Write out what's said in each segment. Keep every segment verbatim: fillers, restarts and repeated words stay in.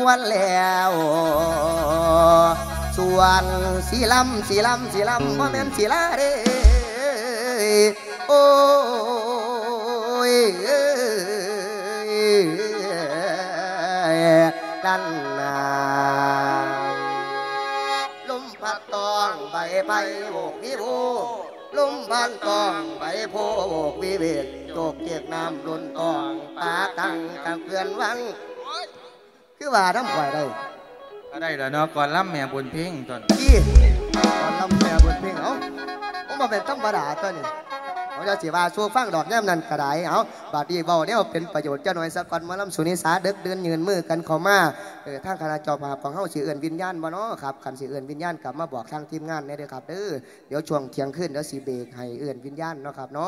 วันแล้วส่วนสีลำสีลำสีลำบ่แม่นสีลาเด้โอ้ยดันนาลมพัดตองใบใบโบกวิโบลมพัดตองใบโพโบกวิเวกโจกเกียกน้ำลุนตองปาตังกังเกลือนวังคือว่าทำไหวได้ก็ได้แล้วเนาะก่อนล้ำแม่บุญเพ่งตอนยี่ก่อนล้ำแม่บุญเพ่งเอ้าผมมาเป็นธรรมดาตัวนี้เขาจะสีว่าช่วงฟังดอกแย้มนั่นกระไดเอาบาดดีเบาเนี่ยเป็นประโยชน์เจ้าหน่อยสักก่อนมาล้ำสุนิสาเด็กเดินยืนมือกันเข้ามาเออทางคณะจอภาพของเฮาสีเอื่นวิญญาณบ่เนาะครับขันสีเอื่นวิญญาณกลับมาบอกทางทีมงานเนี่ยเด้อครับเด้อเดี๋ยวช่วงเที่ยงขึ้นเดี๋ยวสีเบรกให้เอื่นวิญญาณเนาะครับเนาะ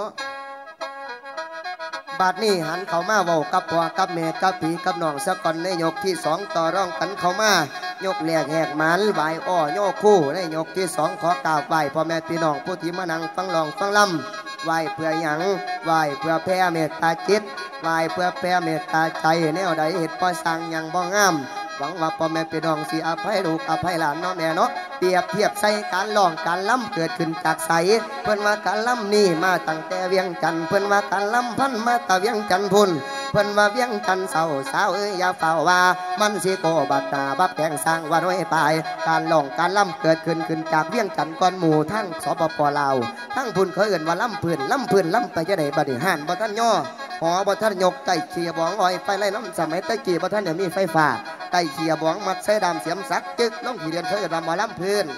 บาดนี้หันเข้ามาเว้ากับพ่อกับแม่กับพี่กับน้องสักก่อนในยกที่สองต่อร่องกันเข้ามายกแหลกแหกหมันไหวอ้อโยกคู่ในยกที่สองขอกราบไหวพ่อแม่พี่น้องผู้ที่มานั่งฟังลองฟังลำไหวเพื่อหยังไหวเพื่อแผ่เมตตาจิตไหวเพื่อแผ่เมตตาใจแนวใดเหตุป้อสั่งยังบ่งามหวังว่าพ่อแม่พี่น้องสิอภัยลูกอภัยหลานเนาะแม่เนาะเปรียบเทียบใส่การร้องการล้ำเกิดขึ้นจากใสเพิ่นว่าการล้ำนี่มาตั้งแต่เวียงจันทร์เพิ่นว่าการล้ำพันมาตะเวียงจันทร์พุ่นเพิ่นว่าเวียงจันทร์เศร้าสาวเอ้ยอย่าเฝ้าว่ามันสิโกบัดตาบับแกงสร้างว่าน้อยตายการร้องการล้ำเกิดขึ้นขึ้นจากเวียงจันทร์ก่อนหมู่ทั้งสปปลาวทั้งพุ่นเขาเอื่นว่าล้ำพื้นล้ำพื้นล้ำไปจะได้บัดนี้ห่านบ่ท่านย่อหอบ่ท่านยกไก่เขียบองอ้อยไฟไล่น้ำสมัยตะกี้บ่ท่านเดี๋ยวมีไฟฟ้าไก่เขียบองมักใส่ดำเสียมสักจึกน้องขี่เดือนเขาเอื่นว่าหมอล้ำพื้น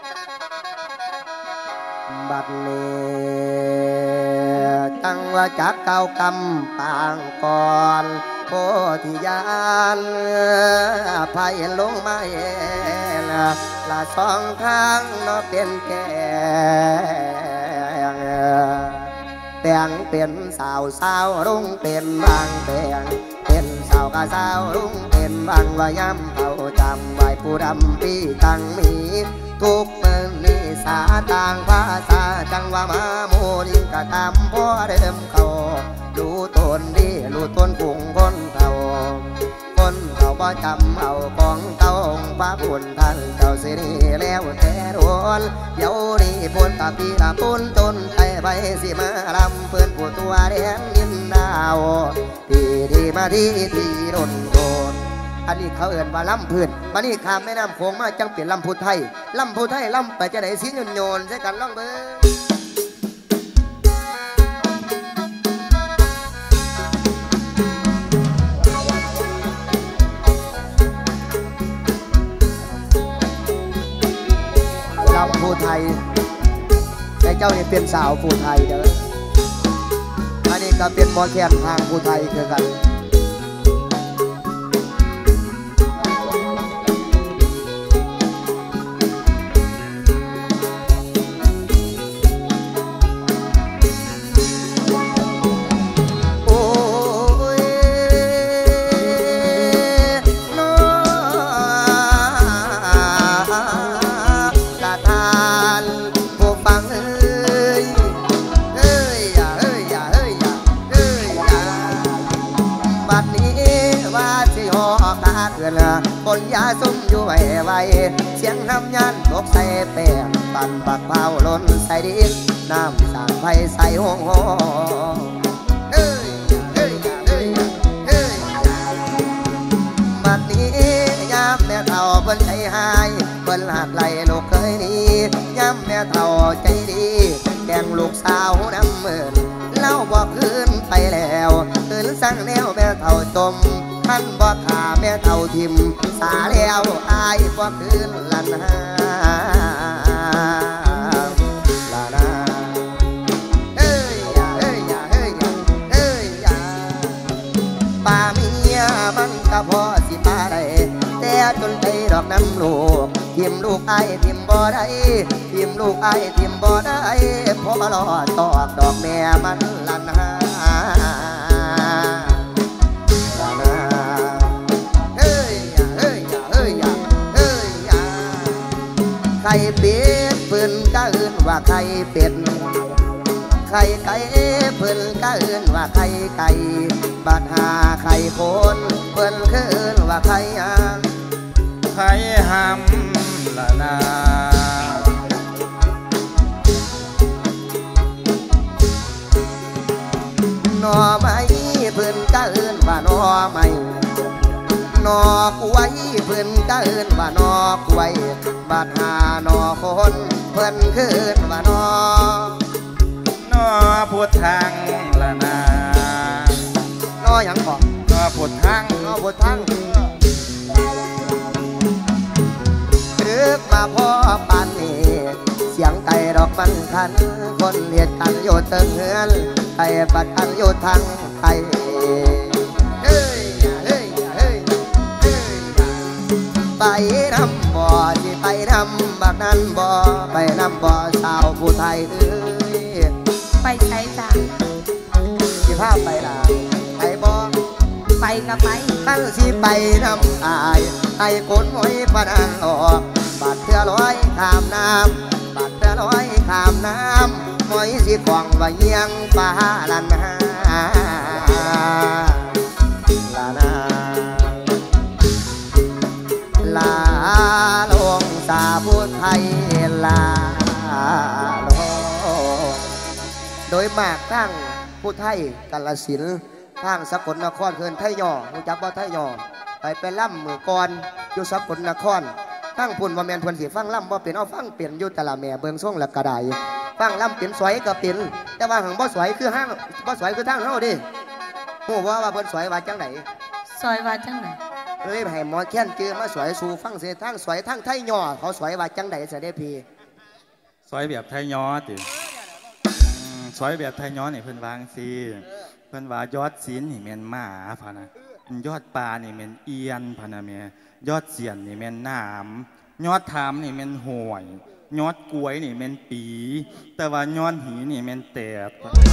บัดนี้ตั้งว่าจักเก่ากำปางก่อนโพธิญาณพายลงมาเอ็นละสองข้างเนาะเป็นแก่แปงเป็นสาวสาวรุ่งเป็นบางแปงเป็นสาวกะสาวรุ่งเป็นบางว่าย้ำเขาจำไว้ผู้ดำปีตังมีทุกเมื่อนี้สาต่างภาษาจังว่ามาโมนิกะตามพ่อเดิมเขาดูตนดีรู้ตนกุ้งคนเก่าคนเขาบ่จำเอาของเก่าพระบุญท่านเจ้าสิริแล้วแต่รวนเดี๋ยวนี้พ้นตาปีละพ้นต้นไทยไปสิมาลำเพื่อนผู้ตัวแดงยินดาวที่ที่มาที่ที่โดนโดนอันนี้เขาเอ่นว่าลำพื้นมานี่ข้ามแม่น้ำโขงมาจังเปลี่ยนลำพูไทยลำพูไทยลำไปจะได้สิโยนโยนใช่กันล่องเบิ้งลำพูไทยแต่เจ้านี่เป็นสาวพูไทยเด้ออันนี้ก็เป็นบอลแคนทางพูไทยคือกันคนยาซุ่มอยู่ไว้ไว้เสียงน้ำยันตกใส่แป้งปั่นปักเผาล้นใส่ดินน้ำสางไฟใส่ห้องห้องเอ้ยเอ้ยเอ้ยเอ้ยบัดนี้ยามแม่เฒ่าเพิ่นใจหายเพิ่นหากไหลลูกเคยนี้ยามแม่เฒ่าใจดีแกงลูกสาวน้ำเมินเล่าบอกคืนไปแล้วคืนสั่งแนวแม่เฒ่าจมท่านบ่ขาแม่เท่าทิมสาแล้วอายบ่คืนลันหาลาลาเอ้ยอย่าเอ้ยอย่าเอ้ยอย่าเอ้ยอย่าป่าเมียมันก็พอสิป่าได้แต่จนใจดอกน้ำลูกทิมลูกไอ้ทิมบ่ได้ทิมลูกไอ้ทิมบ่ได้เพราะรอตอกดอกแม่มันลันหาไข่เป็ดเพิ่นก็เอื่นว่าไข่เป็ดไข่ไก่เพิ่นก็เอื่นว่าไข่ไก่บัดหาไข่โคนเพิ่นก็เอื่นว่าไข่ยางไทยหำละนาหน่อไม้เพิ่นก็เอิ้นว่าหน่อไม้หน่อกล้วยเพิ่นก็เอิ้นว่าหน่อกล้วยบาดหาหน่อคนเพิ่นคือเอิ้นว่าหน่อหน่อพุทธังละนาหน่อหยังบอกหน่อพุทธังหน่อพุทธังรึกมาพ่อปานนี้เสียงไก่ดอกมันคันคนเลียดกันอยู่เติงเฮือนไก่ปัดกันอยู่ทางไก่เฮ้ยเฮ้ยเฮ้ยเฮ้ยไปนำบ่อที่ไปนำบักนั้นบ่ไปนำบ่อสาวผู้ไทยเอ้ยไปใช้จ้าที่ภาพไปล่ะไปบ่ไปก็ไปตั้งสิไปนำอายไอ้คนหอยพนันออกบาดเทือร้อยข้ามน้ำบาดเทือร้อยข้ามน้ำหอยสิกองว่าเยียงฟ้าลันหาลานาลาลงสาผู้ไทยลาลงโดยมากตั้งผู้ไทยกาฬสินธุ์ทางสกลนครเคินไทยย่อรู้จักบ่ไทยย่อไปไปล่ำมือก่อนอยู่สกลนครตั้งพุ่นว่าแมนเพิ่นสิฟังล่ำบ่เป็นเอาฟังเปลี่ยนอยู่แต่ละแม่เบิงส่งและกระไดฟังล่ำเป็นสวยก็เป็นแต่ว่าหังบ่สวยคือห้างบ่สวยคือทางเฮาดิฮู้ว่าว่าเพิ่นสวยว่าจังไดสวยว่าจังไดเอ้ยให้หมอแค้นจื้อมาสวยสู่ฟังเสียทางสวยทางไทยย่อเขาสวยว่าจังไดเสด็จพี่สวยแบบไทยย่อติสวยแบบไทยย้อนนี่เพิ่นวางซีเพิ่นว่ายอดศีลนี่แม่นหมาพะนะยอดปลานี่แม่นเอียนพะนะแม่ยอดเสียนนี่แม่นน้ำยอดถามนี่แม่นห่วยยอดกล้วยนี่แม่นปีแต่ว่ายอดหีนี่แม่นแตด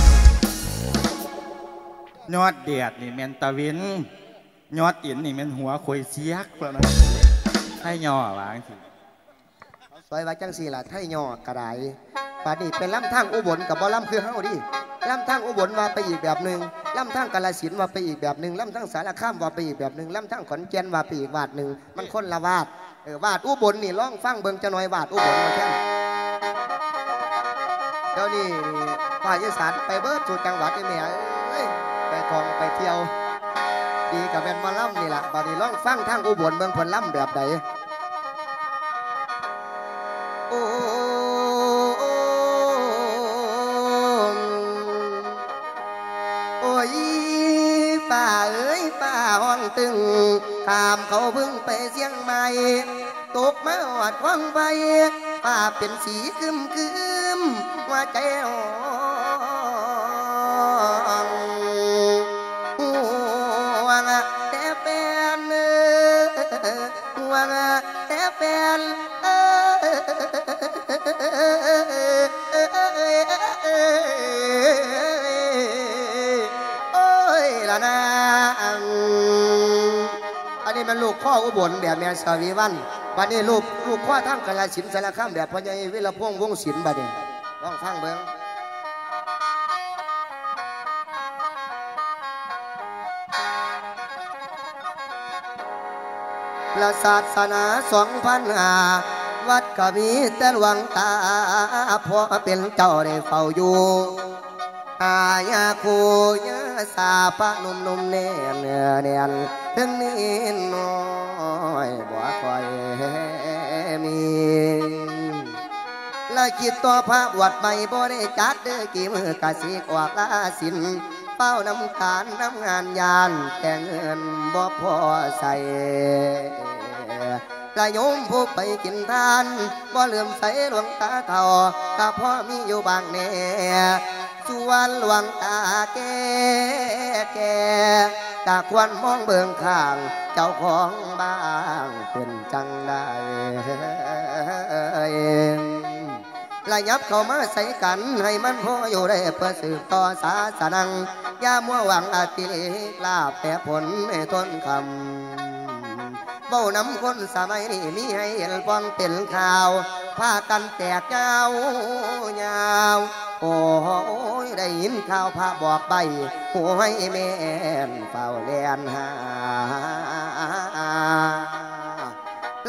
ยอดแดดนี่แม่นตะเวนยอดอินนี่แม่นหัวข่อยเสียกพะนะให้ย่อวางสิสวยว่าจังสี่ล่ะไทยย่อกระไดป่านนี้เป็นล่ำทางอุบลกับบ่ล่ำคือเฮาดิล่ำทางอุบลว่าไปอีกแบบหนึ่งล่ำทางกาฬสินธุ์ว่าไปอีกแบบหนึ่งล่ำทางสารคามว่าไปอีกแบบหนึ่งล่ำทางขอนแก่นว่าไปอีกวาดหนึ่งมันคนละวาดเออวาดอุบลนี่ร้องฟังเบิ่งจะหน่อยวาดอุบลมาแค่เดี๋ยวนี้ภาคอีสานไปเบิดสู่จังหวัดนี่แม่เอ้ยไปท่องไปเที่ยวดีกับเป็นมาล่ำนี่แหละป่านนี้ร้องฟังทางอุบลเบิ่งผลล่ำแบบใดโอ้ป่าเอ้ยป่าห้องตึงข้ามเขาพึ่งไปเสียงใหม่ตกมาหอดห้องไปป่าเป็นสีกึมกึมว่าใจอ่อนห่วงแต่แฟนห่วงแต่แฟนอันนี้มันลูกข้ออุบลแบบแม่สาวีวันวันนี้ลูกลูกข้อทั้งกาฬสินธุ์สารคามแบบพ่อใหญ่วิรพงษ์วงศิลป์บัดนี้ลองฟังเบิ่งพระศาสนาสองพันห้าวัดก็มีแต่หลวงตาพ่อเป็นเจ้าได้เฝ้าอยู่อาญาคูยาสาปะนุ่มนุ่มเนียนเนียนถึงนี้น้อยบ่คอยมีและคิดต่อภาพวัดใหม่บ่ได้จัดเด้อกี่มือกะสิกว่าลาสินเป้านำการนำงานยานแต่เงินบ่พอใส่กระยมผู้ไปกินทานบ่เลื่อมใสหลวงตาเท่าก็พอมีอยู่บางแน่ส่วนหลวงตาแก่แก่กะควรมองเบื้องข้างเจ้าของบ้างเป็นจังได้ระยับเข้ามาใส่กันให้มันพออยู่ได้เพื่อสืบต่อศาสนาอย่ามัวหวังอาติลาบแต่ผลไม่ทนคำเบ้านำคนสมัยนี้มีให้เห็นฟังเป็นข่าวพากันแตกยาวยาวโอ้ยได้ยินข่าวพระบอกใบหัวให้แม่นเฝ้าเลียนหา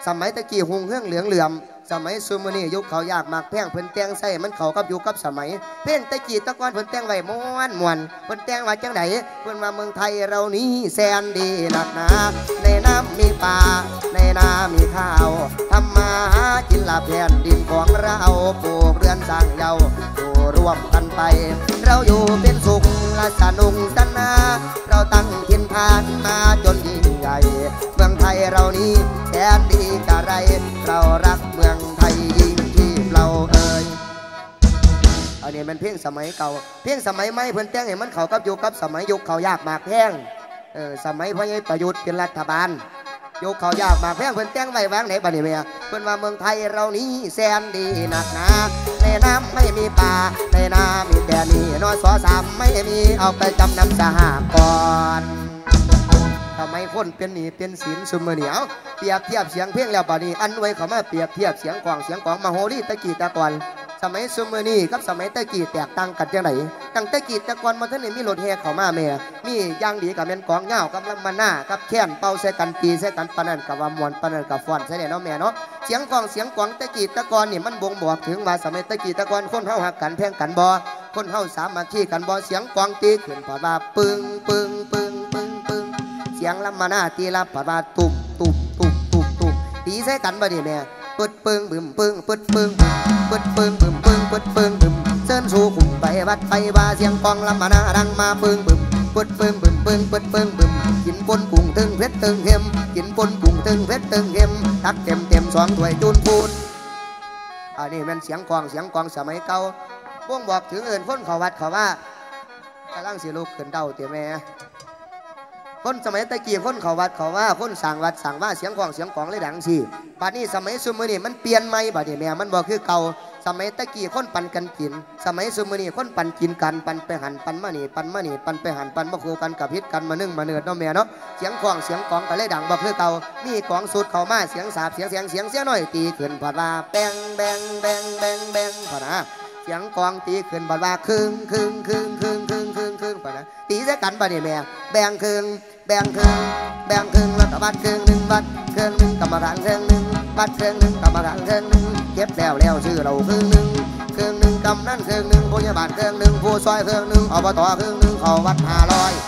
สมัยตะกี้หุงเครื่องเหลืองเหลื่อมสมัยซุมนี่ยุคเขายากมากแพงเพิ่นแต่งใส่มันเขากับยุคกับสมัยเพลงตะกี้ตะกอนเพิ่นแต่งไว้ม้วนมวนเพิ่นแต่งว่าจังไดเพิ่นว่าเมืองไทยเรานี้แสนดีนักหนาในน้ำมีป่าในนามีข้าวทำมาหากินละแผ่นดินของเราปลูกเรือนสร้างเยาอยู่ร่วมกันไปเราอยู่เป็นสุขและสนุกสนานเราตั้งถิ่นฐานมาจนยิ่งใหญ่เมืองไทยเรานี้แสนดีกะไรเรารักเมืองไทยยิ่งที่เราเอ่ยอันนี้มันเพลงสมัยเก่าเพลงสมัยใหม่เพิ่นแต่งให้มันเข้ากับยุคกับสมัยยุคเขายากมากแพงเออสมัยพลเอกประยุทธ์เป็นรัฐบาลยุคเขายากมากแพงเพิ่นแต่งไว้วางไหนบัดนี้แม่เพิ่นว่าเมืองไทยเรานี้แสนดีนักหนาในน้ำไม่มีป่าในนามีแต่นี่นอสอสามไม่มีเอาไปจำนำสหกรณ์ทำไมคนเป็นหนี้เป็นสินซุมเหนียวเปรียบเทียบเสียงเพลงแล้วบัดนี้อันไว้เขามาเปรียบเทียบเสียงกวางเสียงของมโหรีตะกี้ตะกอนสมัยซุมนี่กับสมัยตะกี้แตกต่างกันจังไหนตั้งตะกี้ตะกอนมาท่านนี่มีรถแห่เข้ามาแม่มีย่างดีกับเป็นกองเงากับลำมาหน้ากับแค้นเป่าใส่กันปีใส่กันปนันกับวามวนปนันกับฟอนใส่เนาะแม่เนาะเสียงกองเสียงกวางตะกี้ตะกอนนี่มันบ่งบอกถึงว่าสมัยตะกี้ตะกอนคนเฮาหักกันแพงกันบ่คนเฮาสามัคคีกันบ่เสียงกวางตีขึ้นพอว่าปึ้งปึ้งปึ้งปึ้งปึ้งเสียงลำมาหน้าตีรับพอว่าตุ่มตุ่มตุ่มตุ่มตุ่มตีใส่กันบ่ดิแม่ปึดปึ้งบึมปึ้งปึดปึ้งปึดปึ้งบึมปึ้งปึดปึ้งบึมเส้นสู่ขุมไปวัดไปว่าเสียงกองลำมาหน้าดังมาปึ้งบึมปึดปึ้งบึมปึ้งปึดปึ้งบึมกินปนกุ้งตึงเพชรตึงเข้มกินปนกุ้งตึงเพชรตึงเข้มทักเต็มเต็มสองถ้วยจูนปูนอันนี้มันเสียงกองเสียงกองสมัยเก่าบ่งบอกถึงเอิญคนเขาวัดเขาว่ากำลังสิลูกขึ้นเต้าเตี๋ยแม่คนสมัยตะกี้คนเขาวัดเขาว่าคนสั่งวัดสั่งว่าเสียงกองเสียงกองเลยดังสิป่านนี้สมัยซุมมือนี่มันเปลี่ยนใหม่บัดนี้แม่มันบอกคือเก่าสมัยตะกี้คนปันกันกินสมัยซุมมือนี่คนปันกินกันปันไปหันปันมานี่ปันมานี่ปันไปหันปันมาคู่กันกับพิษกันมานึ่งมาเนือดเนาะแม่เนาะเสียงกองเสียงกองก็เลยดังบอกคือเก่ามีกองสุดเข้ามาเสียงสาบเสียงเสียงเสียงเสียงน้อยตีขึ้นพอดว่าแบงแบงแบงแบงแบงพอนะเสียงกองตีขึ้นพอดว่าครึ่งครึ่งครึ่งครึ่งครึ่งครึ่งครึ่งพอนะตีใส่กันบัดนี้แม่แบงครึ่งแบ่งครึ่งแบ่งครึ่งแล้วก็บัดครึ่งหนึ่งบัดครึ่งหนึ่งกรรมฐานครึ่งหนึ่งบัดครึ่งหนึ่งกรรมฐานครึ่งหนึ่งเก็บแล้วแล้วชื่อเราครึ่งหนึ่งครึ่งหนึ่งกำนั่นครึ่งหนึ่งผู้ใหญ่บ้านครึ่งหนึ่งผู้ซอยครึ่งหนึ่งอบตครึ่งหนึ่งเขาวัดห้าร้อย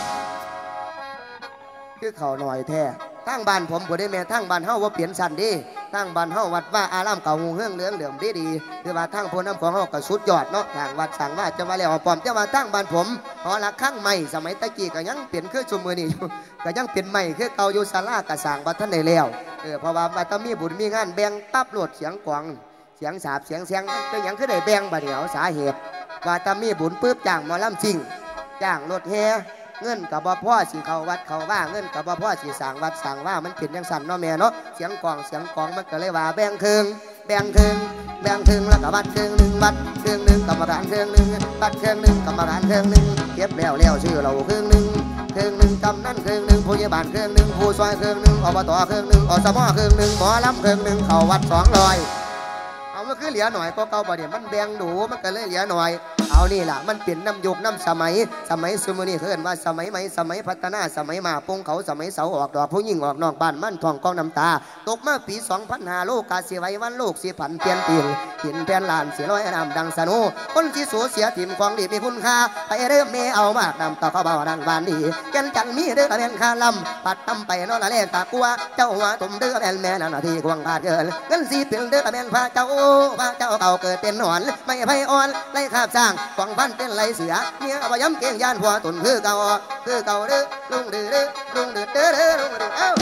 คือเขาหน่อยแท้ทั้งบ้านผมผู้ได้แม่ทั้งบ้านเฮาว่าเปลี่ยนสันดีทั้งบ้านเฮาวัดว่าอารามเก่าหูเฮืองเหลืองเหลื่อมดีดีคือว่าทั้งพน้ำของเฮาก็สุดยอดเนาะทางวัดสั่งว่าจะมาแล้วปลอมจะมาทั้งบ้านผมหอละข้างใหม่สมัยตะกี้ก็ยังเปลี่ยนคือชุมมือนี่อยู่ก็ยังเปลี่ยนใหม่คือเก่าอยู่ศาลากระสังวัดท่านในแล้วเออเพราะว่าวัดต้องมีบุญมีงานแบ่งปั๊บโหลดเสียงกวางเสียงสาบเสียงเสียงเป็นอย่างคือได้แบ่งบ่เดียวสาเหตุว่าต้องมีบุญปื๊บจ้างหมอลำจริงจ้างรถแห่เงินกับบ่พ่อสีเขาวัดเขาว่าเงินกับบ่พ่อสีสั่งวัดสั่งว่ามันเป็นยังสั่นเนาะแม่เนาะเสียงกองเสียงกองมันก็เลยว่าแบ่งครึ่งแบ่งครึ่งแบ่งครึ่งแล้วก็บัดครึ่งหนึ่งบัดครึ่งหนึ่งกรรมการครึ่งหนึ่งบัดครึ่งหนึ่งกรรมการครึ่งหนึ่งเก็บแล้วแล้วชื่อเราครึ่งหนึ่งครึ่งหนึ่งกำนั่นครึ่งหนึ่งผู้ใหญ่บ้านครึ่งหนึ่งผู้ซอยครึ่งหนึ่งอบตครึ่งหนึ่งอสมครึ่งหนึ่งหมอลำครึ่งหนึ่งเขาวัดสองร้อยเอามันคือเหลือหน่อยก็เก่าบ่เดี๋ยวมันแบ่งดูมันก็เลยเหลือหน่อยเอานี่แหละมันเปลี่ยนน้ำยุคน้ำสมัยสมัยซุมนี่เขาเรียกว่าสมัยใหม่สมัยพัฒนาสมัยมาปงเขาสมัยเสาออกดอกผู้ยิ่งออกนอกบ้านมั่นทองกองน้ำตาตกมาปีสองพันห้าโลกาเสียไว้วันโลกสีผันเปลี่ยนเปลี่ยนหินแผ่นลานเสียร้อยน้ำดังสนุคนที่สูญเสียถิ่มของดีมีคุณค่าไปเริ่มเมเอามากนำต่อเขาเบาดังบานดีกันจังมีเด้อแม่นคาลำปัดตำไปนอนละเลตากลัวเจ้าหัวตุ่มเด้อแม่นแม่นาทีควงขาดเกินเงินสีเป็นเด้อแม่นพระเจ้าพระเจ้าเก่าเกิดเป็นหนอนไม่ไพ่อ่อนไล่ขาบสร้างกองพันเป็นไรเสือเนี่ยเอาไปย้ำเก่งยานผัวตุนคือเก่าคือเก่าเด้อลุงเด้อเด้อลุงเด้อเด้อเด้อลุงเด้อเอ้า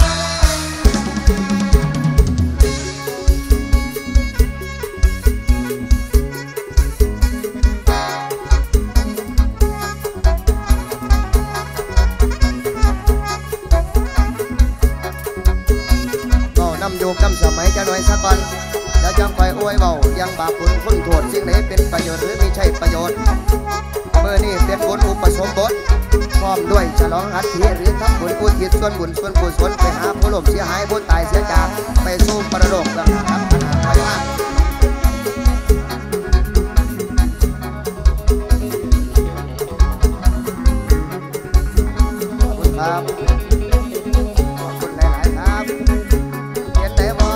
น้ำโยกน้ำสมัยจะหน่อยสักก่อนแล้วจังไปอวยเบายังบาปบุญคุณโทษสิ่งไหนเป็นประโยชน์หรือไม่ใช่ประโยชน์เมื่อนี่เป็นบุญอุปสมบทพร้อมด้วยฉลองอัฐิหรือทำบุญอุทิศส่วนบุญส่วนกุศลไปหาผู้ล้มเสียหายผู้ตายเสียจากไปสู่ปรโลกดังครับไปว่าขอบคุณครับขอบคุณหลายๆครับเห็นไหนบ่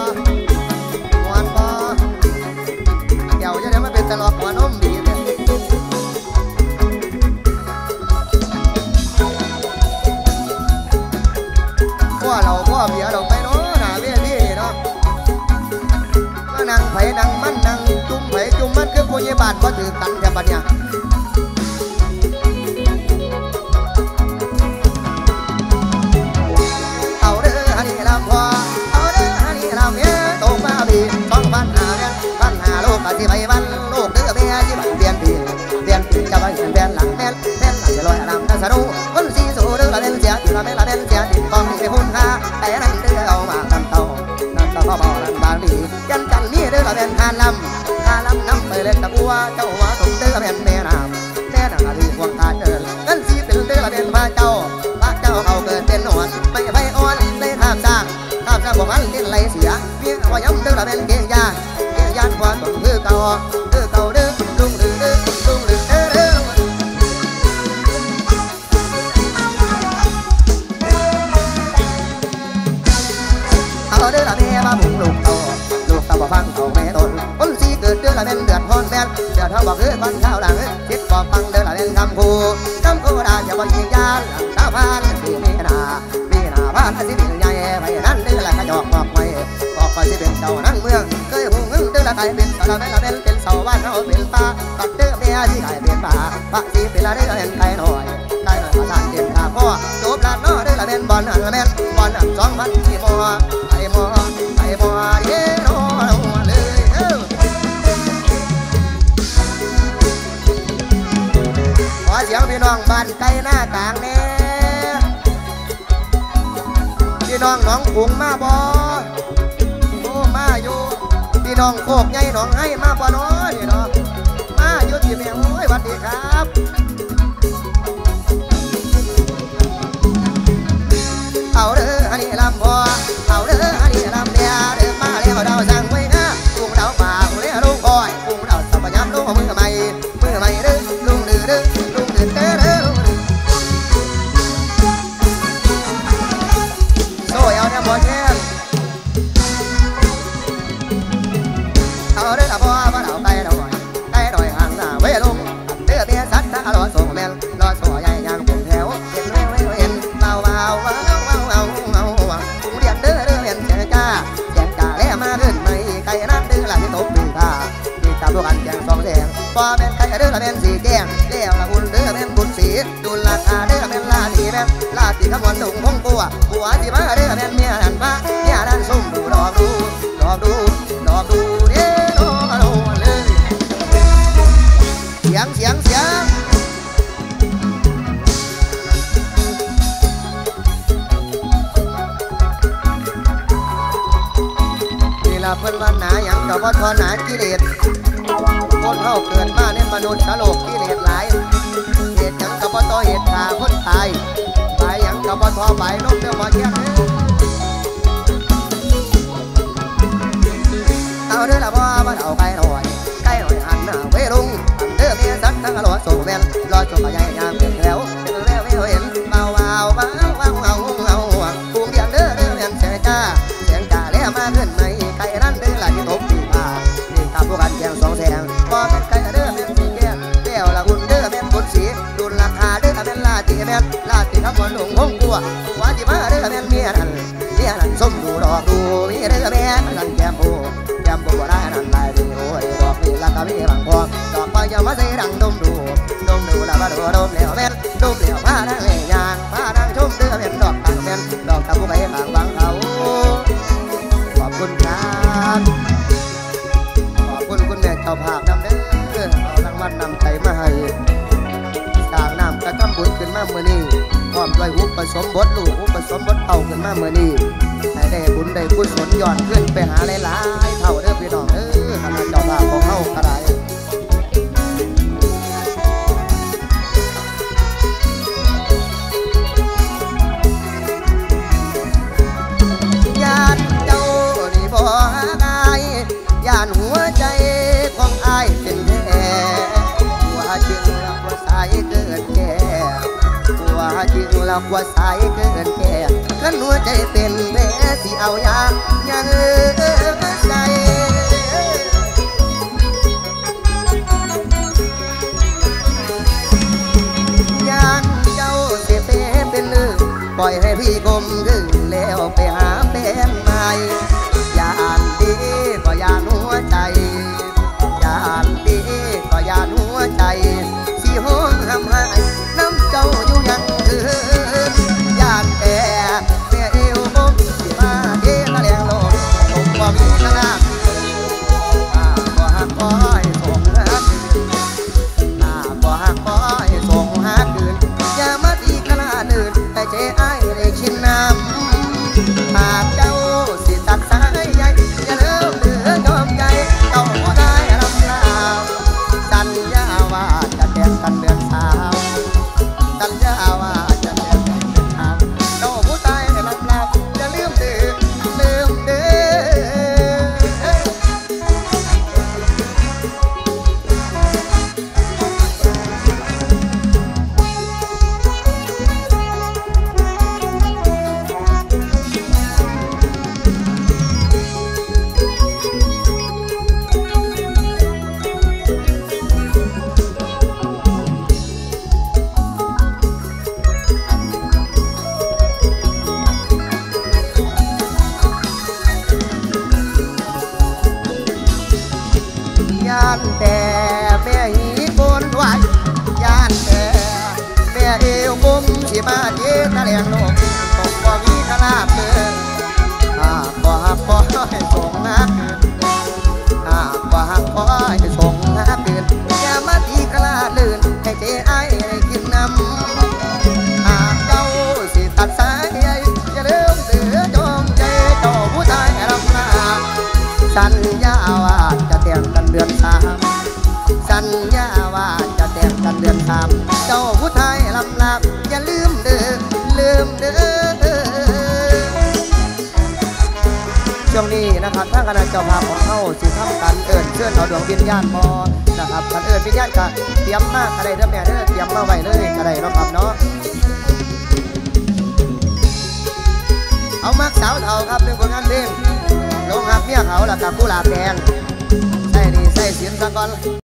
เบียร์ดอกไปเนาะหน้าเวทีนี่เนาะมานั่งไผนั่งมันนั่งจุ่มไผจุ่มมันคือผู้ใหญ่บ้านบ่ถือกันแค่บัดเนี่ยเอาเด้อฮันนี่ลำพอเอาเด้อฮันนี่ลำเมียตกมาบีสองพันห้าเดือนพันห้าโลกกะสิไปวันลูกเด้อเมียสิบันเปลี่ยนปีเปลี่ยนปีจะไปเปลี่ยนแบนหลังแบนแบนหลังจะลอยลำกันสนุกคนสีสูเด้อละเป็นเสียที่ละเป็นละเป็นเสียที่กองที่พุ่นค่าแต่นั่นเด้อเอามาลำเต่าลำเต่าพ่อบ่ลำบางดียันจันนี่เด้อละเป็นทานลำทานลำน้ำไปเล่นตะบัวเจ้าว่าสมเด้อละเป็นแม่น้ำแม่น้ำที่ควงตาเดินนั่นสีเป็นเด้อละเป็นพระเจ้าพระเจ้าเขาเกิดเป็นหนวดไม่ไปอ่อนได้ข้ามสร้างข้ามสร้างพวกมันกินไรเสียเพียงว่าย้ำเด้อละเป็นเกียงยาเกียงยานความต้องคือเก่าคือเก่าเด้อลุงเด้อเด้อลุงเด้อเด้อเด้อเอาเด้อละแม่มาบุกลูกเต่าลูกเต่าบ่ฟังเขาแม่ตนคนสีเกิดเด้อละเป็นเดือดร้อนแม่เดือดเท่าบอกคือคนข้าวหลังคิดบอกฟังเด้อละเป็นคำคูคำคูด่าอย่าบ่ยิงยานหลังตาพานสีมีนามีนาพานสิเป็นใหญ่ไปนั่นเด้อละกระจอกบอกไว้บอกไปสิเป็นเจ้านั่งเมืองเคยหูเงินเด้อละไก่เป็นสารเป็นละเป็นเป็นเสาบ้านเฮาเป็นป่าตัดเด้อแม่ที่ไก่เป็นป่าพระสีเป็นละเด้อเป็นไก่หน่อยไก่หน่อยภาษาเด่นข้าพ่อจบลาดน้อเด้อละเป็นบอลหันละแม่นบอลหันสองพันที่มอไอ้มอไอ้มอเย่โน่เลยเอ้อขอเสียงพี่น้องบ้านไก่หน้ากลางแน่พี่น้องน้องขุงมาบ่โอ้มาอยู่พี่น้องโคกใหญ่น้องให้มาบ่น้อยนี่เนาะมาอยู่ที่แม่โอ้ยสวัสดีครับเอาเด้อฮันนี่ลำพอเอาเด้อฮันนี่ลำเดียเด้อมาแล้วดาวสั่งไว้นะกุ้งดาวป่ากุ้งเลี้ยลุงคอยกุ้งดาวสับยำลุงมือใหม่มือใหม่เด้อลุงเด้อเด้อลุงเด้อเด้อเด้อโซ่เอาเนี่ยหมดแค่เอาเด้อละพ่อมาเอาไก่ดอยไก่ดอยห่างหน้าเวลุงเด้อเบี้ยสัตว์ถ้ารอส่งแม่รอส่งใหญ่ยางเป็นแถวเห็นเว้ยเว้ยเห็นเบาเบาเบาเบาเบาเบากุ้งเรียนเด้อเด้อเห็นเสียงจ้าเสียงจ้าแล้วมาขึ้นไม่ไก่นั่นเด้อละที่ตกปีกาที่ตาพวกกันแจงสองแดงพอเป็นไก่เด้อละเป็นสีแดงเลี้ยวละบุญเด้อเป็นบุญสีดูราคาเด้อเป็นลาดีแม่ลาดีขบวนถุงพงปัวหัวที่มาเด้อเป็นเมียนันฟ้าเมียนันส้มดูดอกดูดอกดูดอกดูเด้อโน่เลยเสียงเสียงเสียงนี่ล่ะเพิ่นว่าหนาหยังก็บ่ทอหนากิเลสคนเฮาเกิดมาในมนุษย์สโลกกิเลสหลายเหตุหยังก็บ่ต่อเหตุฆ่าคนตายตายหยังก็บ่ทอใบนกเด้อบ่เที่ยงเอาเด้อละพ่อมาเอาไก่หน่อยไก่หน่อยหันหน้าเวลุงเด้อเมียสัตว์ทั้งรอส่งแม่นรอส่งใหญ่ยามเป็นแถวเป็นแล้วไม่เห็นเบาเบาเบาเบาเบาเบากุ้งเดียนเด้อเด้อเมียนเสียงจ้าเสียงจ้าแล้วมาขึ้นไหมไก่นั่นเด้อละที่ตกปีกานี่ตามพวกกันแจงสองแสงพอเป็นไก่เด้อเมียนสีแก้มเลี้ยวละอุ่นเด้อเมียนบุญสีดุลราคาเด้อเมียนลาตีเมียนลาตีขบวนหลวงพงกัวหัวที่มาเด้อเมียนเมียนั่นเมียนั่นส้มดูดอกดูมีเด้อเมียนั่นแก้มโอ้แก้มโอ้ได้นั่นได้ดีโอ้ยดอกนี่ละก็มีบางพวงดอกไปยังมาใส่ดังดมดูดมดูละมาดูดมเหลวเม็ดดมเหลวผ้าดังเหลยางผ้าดังชมเดือเป็นดอกต่างเป็นดอกตะบุไปบางบางเขาขอบคุณครับขอบคุณคุณแม่เจ้าภาพนำเด้อเอารางวัลนำใจมาให้สร้างน้ำกระทำบุญขึ้นมาเมื่อนี้พร้อมด้วยอุปสมบทลูกอุปสมบทเอาขึ้นมาเมื่อนี้ให้ได้บุญได้กุศลย้อนขึ้นไปหาหลายๆเท่าเด้อพี่น้องเด้อคณะเจ้าภาพของเฮากระไรญาติเจ้านี่บ่อายญาติหัวใจของอายเป็นแท้หัวจริงแล้วหัวสายเกินแก่หัวจริงแล้วหัวสายเกินแก่ขันหัวใจเป็นแผลสิเอายายังใจยานเจ้าเสียเป็นเป็นลืมปล่อยให้พี่กลมขึ้นแล้วไปหาแฟนใหม่ยานดีก็ยานหัวใจยานดีก็ยานหัวใจสิห้องทำให้น้ำเจ้าอยู่ยังคืนยานแต่แม่เอวกลมสิมาเทตะแลงลงผมว่ามีขนาดก็หักก้อยส่งหาคืนก็หักก้อยส่งหาคืนอย่ามาตีขนาดอื่นแต่เจ้ไอ้ได้ชินน้ำหากเจ้าสิตัดสายใยอย่าเลิกเหลือยอมใจเจ้าผู้ได้รำลาสัญญาว่าจะแต่งกันเดือนสามสัญญาว่าจะแต่งกันเดือนสามเจ้าผู้ได้รำลาอย่าลืมเด้อลืมเด้อย่านแต่แม่หีโกนไว้ย่านแต่แม่เอวกลมสิมาเทตะแลงลงตกบ่มีขนาดเลยหากบ่หักบ่ให้ส่งหาคืนหากบ่หักบ่ให้ส่งหาคืนอย่ามาตีกลาลื่นให้เจ้ไอ้ได้กินน้ำหากเจ้าสิตัดสายใยอย่าลืมเสือจงใจเจ้าผู้ชายรำลาสัญญาว่าจะแต่งกันเดือนสามสัญญาว่าจะแต่งกันเดือนสามเจ้าผู้ชายลำลาอย่าลืมเด้อลืมเด้อช่วงนี้นะครับทางคณะเจ้าภาพของเขาสิทำการเอิญเชิญเอาดวงวิญญาณพอนะครับการเอิญวิญญาณก็เตรียมมากอะไรเด้อแม่เด้อเตรียมมาไว้เลยอะไรเนาะครับเนาะเอามักสาวเท่าครับเรื่องผลงานเพลงลงหักเมียเขาแล้วกับกุหลาบแดงใส่ดีใส่เสียงสะก่อน